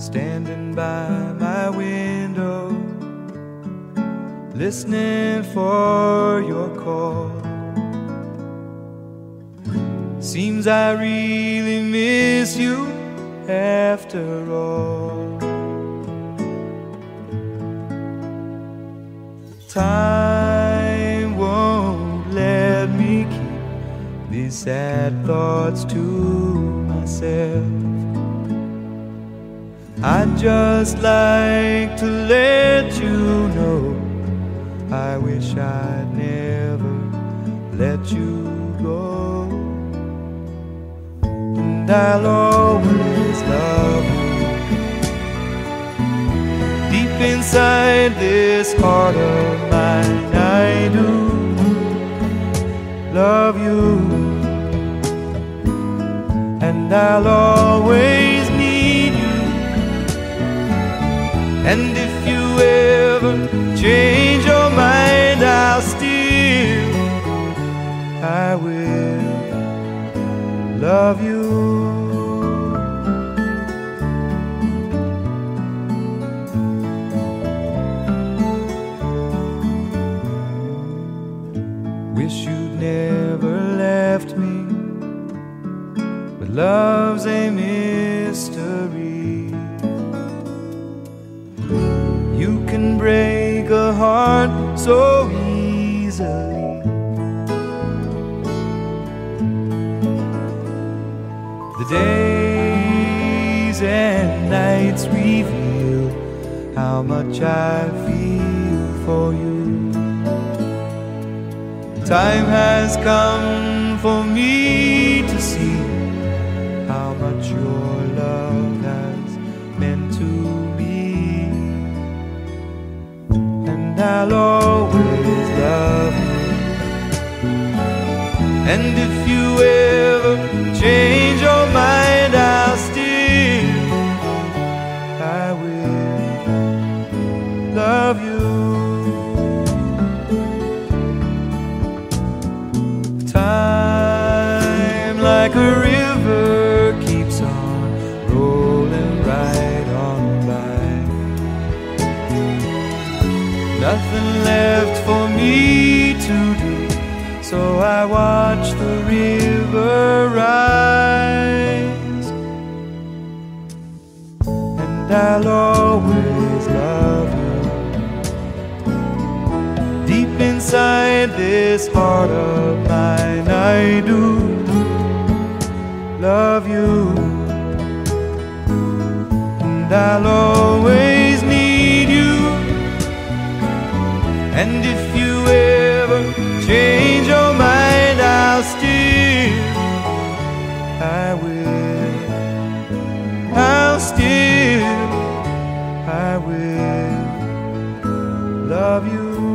standing by my window, listening for your call. Seems I really miss you after all. Time won't let me keep these sad thoughts to myself. I'd just like to let you know I wish I'd never let you go. And I'll always love you. Deep inside this heart of mine, I do love you. And I'll always need you. And if you ever change your mind, I'll still, I will love you. Wish you'd never left me, but love's a mystery. You can break a heart so easily. The days and nights reveal how much I feel for you. Time has come for me to see how much your love has meant to me. And I'll always love you. And if you ever change your mind, I'll still, I will love you. Time like a river keeps on rolling right on by. Nothing left for me to do, so I watch the river rise. And I'll always love you. Deep inside this heart of mine, I do love you. And I'll always need you. And if you ever change your mind, I'll still, I will, I'll still, I will love you.